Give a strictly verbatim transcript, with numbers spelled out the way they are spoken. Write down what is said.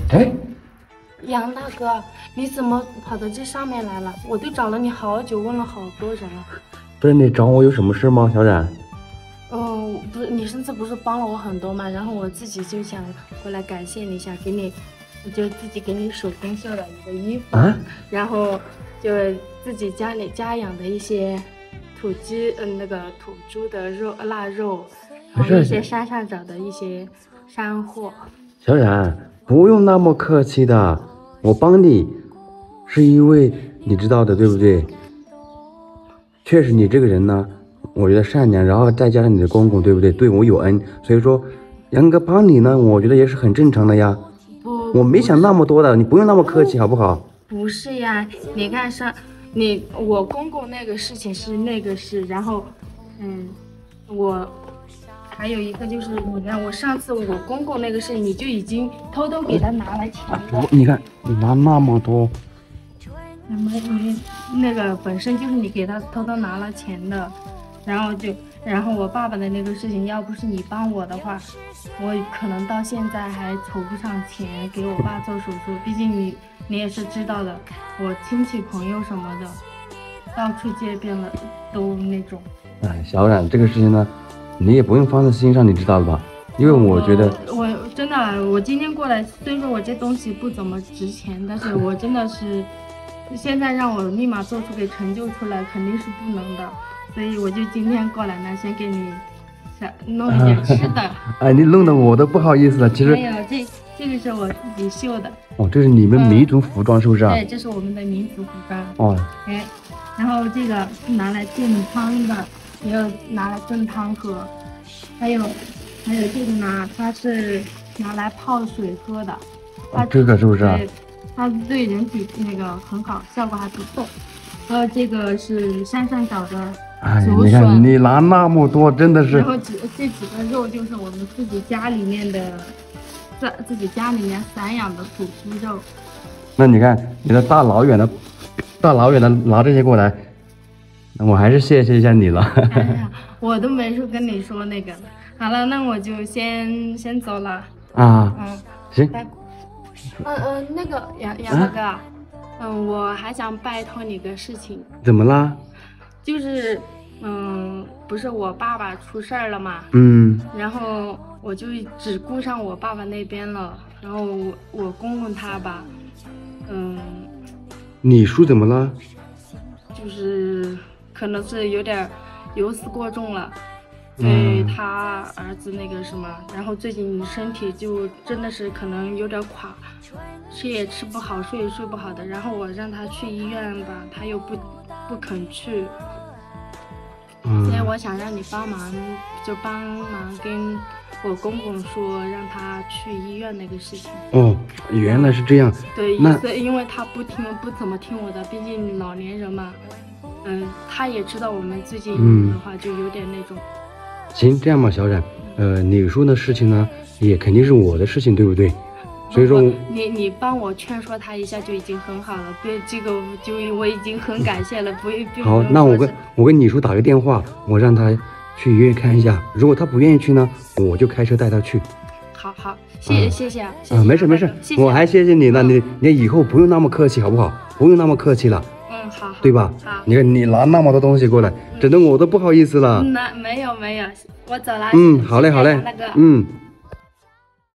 哎， 杨大哥，你怎么跑到这上面来了？我都找了你好久，问了好多人了。 不是你找我有什么事吗，小冉？ 嗯，不是，你上次不是帮了我很多嘛？然后我自己就想过来感谢你一下，给你，我就自己给你手工绣了一个衣服， 啊， 然后就自己家里家养的一些土鸡，嗯，那个土猪的肉腊肉，然后一些山上找的一些山货。 小冉，不用那么客气的，我帮你是因为你知道的，对不对？确实你这个人呢，我觉得善良，然后再加上你的公公，对不对？对我有恩，所以说杨哥帮你呢，我觉得也是很正常的呀。 不， 我没想那么多的，你不用那么客气，好不好？ 不是呀，你看上你我公公那个事情是那个事，然后，嗯，我还有一个就是，你看我上次我公公那个事，你就已经偷偷给他拿来钱了。 我你看你拿那么多， 那么你那个本身就是你给他偷偷拿了钱的，然后就然后我爸爸的那个事情，要不是你帮我的话，我可能到现在还筹不上钱给我爸做手术。毕竟你你也是知道的，我亲戚朋友什么的到处皆遍了，都那种。 哎，小冉这个事情呢，你也不用放在心上，你知道吧？因为我觉得我，我真的，我今天过来，虽说我这东西不怎么值钱，但是我真的是现在让我立马做出给成就出来，肯定是不能的。所以我就今天过来呢，先给你想弄一点吃的。 哎，你弄得我都不好意思了。其实没有，这这个是我自己绣的。 哦，这是你们民族服装是不是啊？ 对，这是我们的民族服装。 哦， 哎，然后这个是拿来炖汤的，也有拿来炖汤喝，还有还有这个呢，它是拿来泡水喝的。它这个是不是啊？ 对，它对人体那个很好，效果还不错。还有这个是山上找的哎， 竹你看笋， 你拿那么多，真的是然。后几这几个肉就是我们自己家里面的，在自己家里面散养的土鸡肉。 那你看你的大老远的，大老远的拿这些过来，那我还是谢谢一下你了。 哎呀，我都没说跟你说那个。好了，那我就先先走了。 啊， 嗯， 行， 拜。嗯嗯，那个杨杨大哥，嗯，我还想拜托你个事情， 怎么啦？ 就是嗯，不是我爸爸出事儿了嘛， 嗯， 然后我就只顾上我爸爸那边了，然后我我公公他吧，嗯， 你叔怎么了？ 就是可能是有点忧思过重了。对嗯他儿子那个什么，然后最近身体就真的是可能有点垮，吃也吃不好，睡也睡不好的。然后我让他去医院吧，他又不不肯去， 嗯所以我想让你帮忙，就帮忙跟我公公说，让他去医院那个事情。 哦，原来是这样。 对， 那所以因为他不听不怎么听我的，毕竟老年人嘛，嗯，他也知道我们最近嗯的话就有点那种。 行，这样吧，小冉，呃，你叔的事情呢，也肯定是我的事情，对不对？所以说， 你你帮我劝说他一下就已经很好了，别这个就我已经很感谢了，不并好，那我跟我跟你叔打个电话，我让他去医院看一下。如果他不愿意去呢，我就开车带他去。 好好，谢谢、 啊谢谢啊，谢啊， 谢没事没事， 谢谢我还谢谢你呢。你你以后不用那么客气，好不好？不用那么客气了， 嗯，好，好对吧？ 好， 你看你拿那么多东西过来，整得我都不好意思了。 那没有没有，我走了。 嗯，好嘞好嘞那个， 嗯。